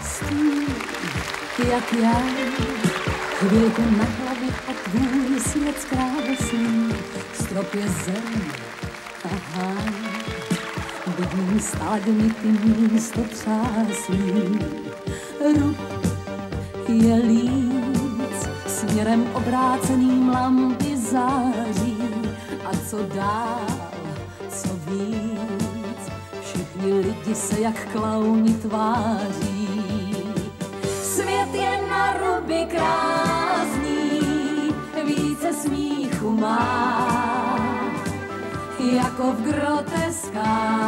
Stůj, jak já, chvilku na hlavě a tvůj svět zkrásný, strop je zem, aha, vidím stádny ty místo třásný. Rub je líc, směrem obráceným lampy září, a co dál, co víc, všichni lidi se jak klauni tváří. Svět je na ruby krásný, více smíchu má, jako v groteskách,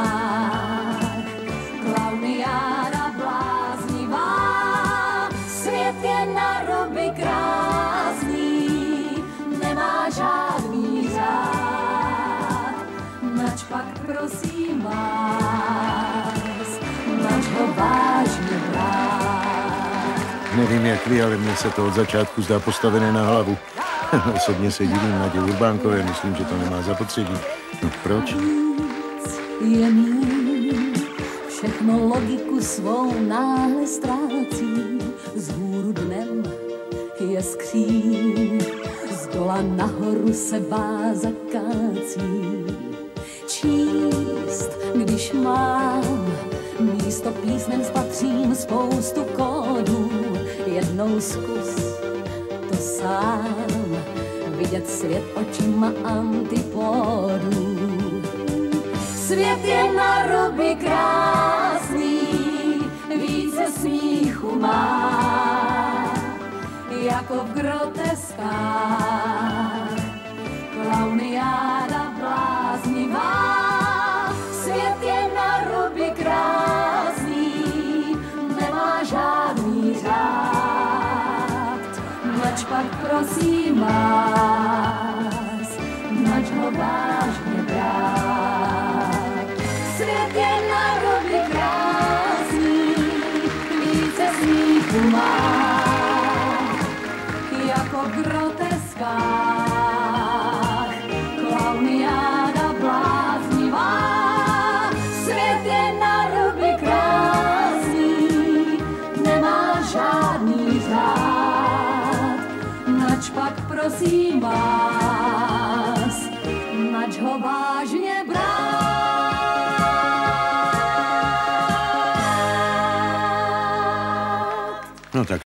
klauniáda bláznivá. Svět je na ruby krásný, nemá žádný řád, nač pak prosím vás, nač ho vážně brát. Nevím jak vy, ale mně se to od začátku zdá postavené na hlavu. Osobně se divím Nadě Urbánkové, myslím, že to nemá zapotřebí. No proč? Je míň, všechno logiku svou náhle ztrácí. Vzhůru dnem je skříň, zdola nahoru se váza kácí. Číst, když mám, místo písmen spatřím spoustu kódů. Jednou zkus to sám, vidět svět očima antipodů. Svět je na ruby krásný, více smíchu má, jako v groteskách, klauniáda bláznivá. Svět je na ruby krásný, nemá žádný řád, nač pak prosím vás, nač ho vážně brát. Svět je na ruby krásný, více smíchu má, jako v groteskách, klauniáda bláznivá. Svět je na ruby krásný, nemá žádný řád, nač pak prosím vás, nač ho vážně